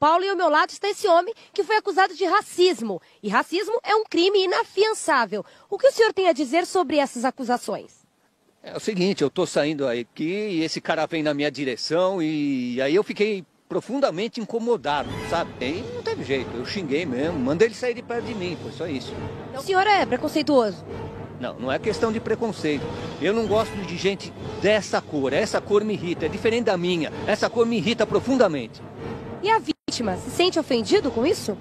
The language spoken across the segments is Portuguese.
Paulo e ao meu lado está esse homem que foi acusado de racismo. E racismo é um crime inafiançável. O que o senhor tem a dizer sobre essas acusações? É o seguinte, eu tô saindo aqui e esse cara vem na minha direção e aí eu fiquei profundamente incomodado, sabe? Aí não teve jeito, eu xinguei mesmo, mandei ele sair de perto de mim, foi só isso. O senhor é preconceituoso? Não, não é questão de preconceito. Eu não gosto de gente dessa cor, essa cor me irrita, é diferente da minha, essa cor me irrita profundamente. E a vítima se sente ofendido com isso?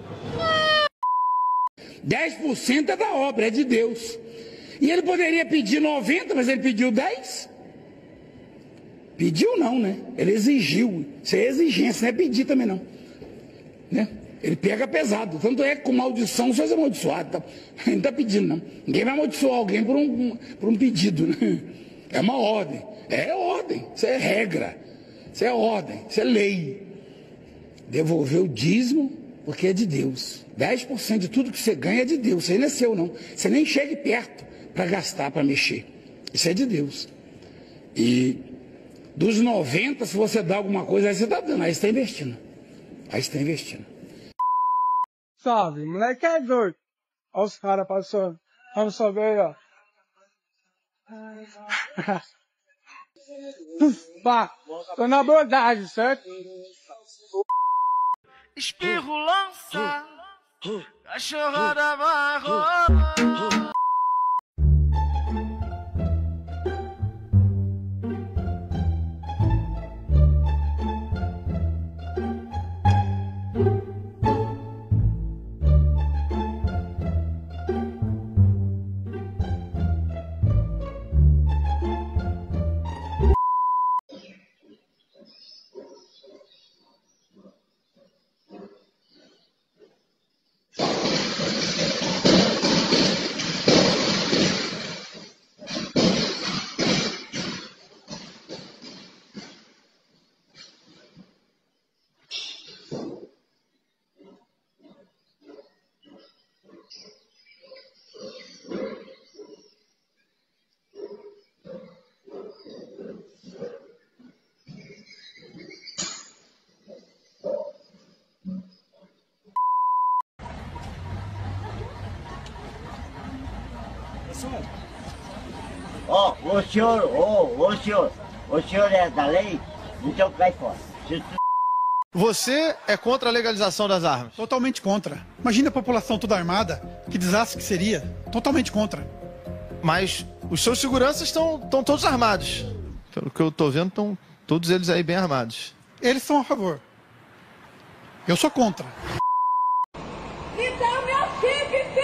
10% é da obra, é de Deus. E ele poderia pedir 90, mas ele pediu 10? Pediu não, né? Ele exigiu. Isso é exigência, não é pedir também não. Né? Ele pega pesado. Tanto é que com maldição você é amaldiçoado. Tá? Ele não está pedindo não. Ninguém vai amaldiçoar alguém por um pedido. Né? É uma ordem. É ordem. Isso é regra. Isso é ordem. Isso é lei. Devolver o dízimo porque é de Deus. 10% de tudo que você ganha é de Deus. Isso aí não é seu não. Você nem chegue perto para gastar, para mexer. Isso é de Deus. E dos 90, se você dá alguma coisa, aí você está dando, aí você está investindo. Aí você está investindo. Salve, moleque é doido. Olha os caras passando. Vamos subir aí, ó. Pá, tô na abordagem, certo? Espirro lança, cachorrada vai rolar. Ó, o senhor é da lei, então cai fora. Você é contra a legalização das armas? Totalmente contra. Imagina a população toda armada, que desastre que seria. Totalmente contra. Mas os seus seguranças estão todos armados. Pelo que eu tô vendo, estão todos eles aí bem armados. Eles são a favor. Eu sou contra. Me dá o meu chip,